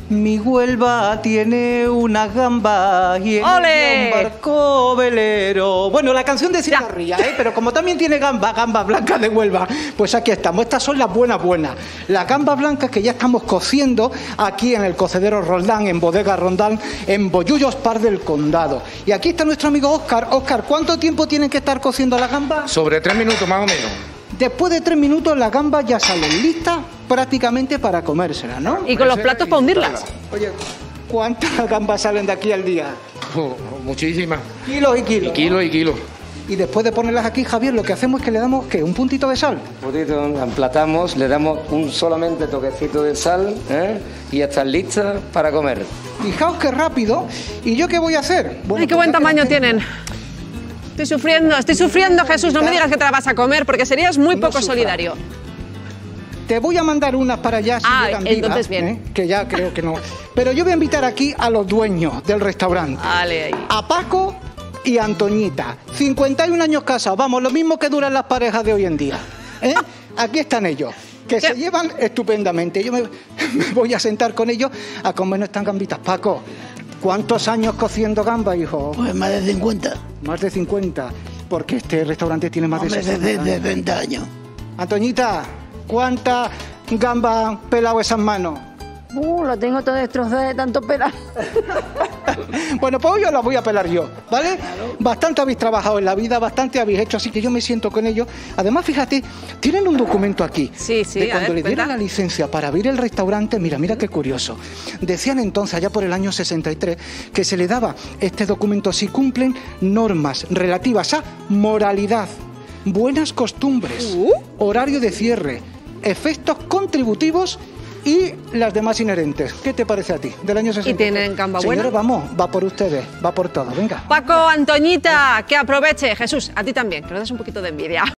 Mi Huelva tiene una gamba y en ¡Ole! un barco velero. Bueno, la canción de Cigarrilla, pero como también tiene gambas blancas de Huelva, pues aquí estamos. Estas son las buenas. Las gambas blancas que ya estamos cociendo aquí en el cocedero Roldán, en Bodega Roldán, en Bollullos Par del Condado. Y aquí está nuestro amigo Óscar. Óscar, ¿cuánto tiempo tienen que estar cociendo las gambas? Sobre 3 minutos más o menos. Después de 3 minutos las gambas ya salen listas prácticamente para comérselas, ¿no? Y con los platos para hundirlas. Oye, ¿cuántas gambas salen de aquí al día? Muchísimas. Kilos y kilos. Y kilos. Y después de ponerlas aquí, Javier, lo que hacemos es que le damos, ¿qué? ¿Un puntito de sal? Un poquito, emplatamos, le damos un solamente toquecito de sal, y ya están listas para comer. Fijaos qué rápido. ¿Y yo qué voy a hacer? Bueno, Ay, qué buen tamaño tienen. Estoy sufriendo, Jesús, no me digas que te la vas a comer, porque serías muy poco solidario. Te voy a mandar unas para allá si llegan vivas, entonces bien. Que ya creo que no. Pero yo voy a invitar aquí a los dueños del restaurante. Vale, ahí. A Paco y a Antoñita. 51 años casados, vamos, lo mismo que duran las parejas de hoy en día. Aquí están ellos, que se llevan estupendamente. Yo me voy a sentar con ellos a comer nuestras gambitas. Paco, ¿cuántos años cociendo gambas, hijo? Pues más de 50. Más de 50, porque este restaurante tiene más de 60 de años. 60 años. Antoñita, ¿cuántas gambas han pelado esas manos? Lo tengo todo destrozado de tanto pelar. Bueno, pues yo las voy a pelar yo, ¿vale? Bastante habéis trabajado en la vida, bastante habéis hecho, así que yo me siento con ellos. Además, fíjate, tienen un documento aquí. Sí, de cuando le dieron la licencia para abrir el restaurante, mira qué curioso. Decían entonces, allá por el año 63, que se le daba este documento si cumplen normas relativas a moralidad, buenas costumbres, horario de cierre, efectos contributivos y las demás inherentes. ¿Qué te parece a ti? Del año 60. ¿Y tienen gamba buena? Señores, vamos, va por ustedes, va por todo, venga. Paco, Antoñita, que aproveche. Jesús, a ti también, que nos des un poquito de envidia.